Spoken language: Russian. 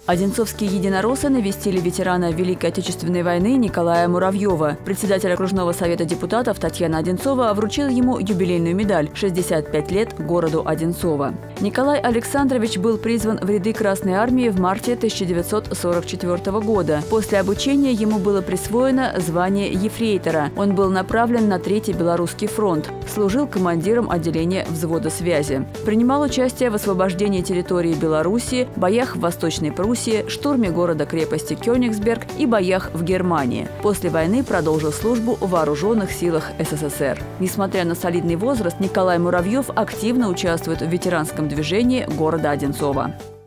Одинцовские единороссы навестили ветерана Великой Отечественной войны Николая Муравьева. Председатель окружного совета депутатов Татьяна Одинцова вручила ему юбилейную медаль «65 лет городу Одинцово». Николай Александрович был призван в ряды Красной армии в марте 1944 года. После обучения ему было присвоено звание ефрейтора. Он был направлен на Третий Белорусский фронт. Служил командиром отделения взвода связи. Принимал участие в освобождении территории Белоруссии, боях в Восточной Пруссии, штурме города-крепости Кёнигсберг и боях в Германии. После войны продолжил службу в вооруженных силах СССР. Несмотря на солидный возраст, Николай Муравьев активно участвует в ветеранском движении города Одинцова.